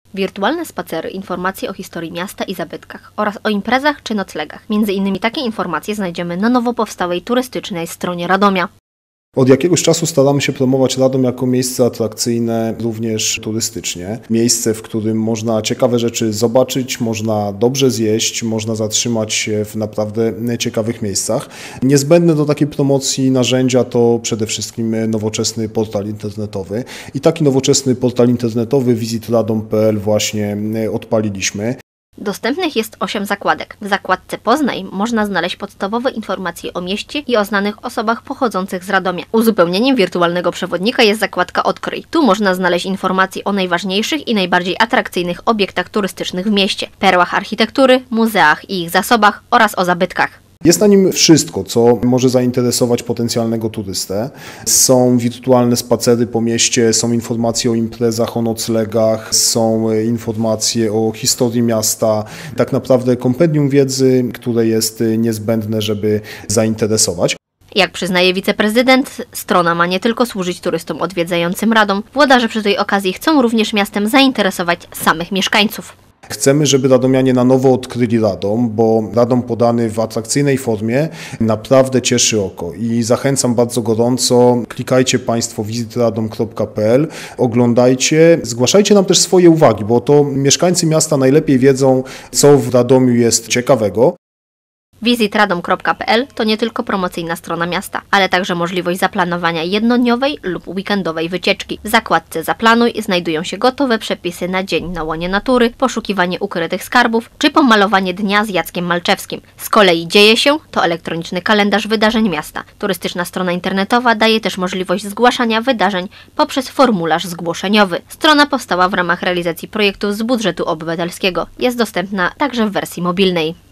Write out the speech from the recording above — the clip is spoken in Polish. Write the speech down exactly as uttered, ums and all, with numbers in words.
Wirtualne spacery, informacje o historii miasta i zabytkach oraz o imprezach czy noclegach. Między innymi takie informacje znajdziemy na nowo powstałej turystycznej stronie Radomia. Od jakiegoś czasu staramy się promować Radom jako miejsce atrakcyjne również turystycznie. Miejsce, w którym można ciekawe rzeczy zobaczyć, można dobrze zjeść, można zatrzymać się w naprawdę ciekawych miejscach. Niezbędne do takiej promocji narzędzia to przede wszystkim nowoczesny portal internetowy. I taki nowoczesny portal internetowy visit radom kropka p l właśnie odpaliliśmy. Dostępnych jest osiem zakładek. W zakładce Poznaj można znaleźć podstawowe informacje o mieście i o znanych osobach pochodzących z Radomia. Uzupełnieniem wirtualnego przewodnika jest zakładka Odkryj. Tu można znaleźć informacje o najważniejszych i najbardziej atrakcyjnych obiektach turystycznych w mieście, perłach architektury, muzeach i ich zasobach oraz o zabytkach. Jest na nim wszystko, co może zainteresować potencjalnego turystę. Są wirtualne spacery po mieście, są informacje o imprezach, o noclegach, są informacje o historii miasta. Tak naprawdę kompendium wiedzy, które jest niezbędne, żeby zainteresować. Jak przyznaje wiceprezydent, strona ma nie tylko służyć turystom odwiedzającym Radom. Włodarze przy tej okazji chcą również miastem zainteresować samych mieszkańców. Chcemy, żeby radomianie na nowo odkryli Radom, bo Radom podany w atrakcyjnej formie naprawdę cieszy oko i zachęcam bardzo gorąco. Klikajcie Państwo visit radom kropka p l, oglądajcie, zgłaszajcie nam też swoje uwagi, bo to mieszkańcy miasta najlepiej wiedzą, co w Radomiu jest ciekawego. visit radom kropka p l to nie tylko promocyjna strona miasta, ale także możliwość zaplanowania jednodniowej lub weekendowej wycieczki. W zakładce Zaplanuj znajdują się gotowe przepisy na dzień na łonie natury, poszukiwanie ukrytych skarbów czy pomalowanie dnia z Jackiem Malczewskim. Z kolei Dzieje się to elektroniczny kalendarz wydarzeń miasta. Turystyczna strona internetowa daje też możliwość zgłaszania wydarzeń poprzez formularz zgłoszeniowy. Strona powstała w ramach realizacji projektów z budżetu obywatelskiego. Jest dostępna także w wersji mobilnej.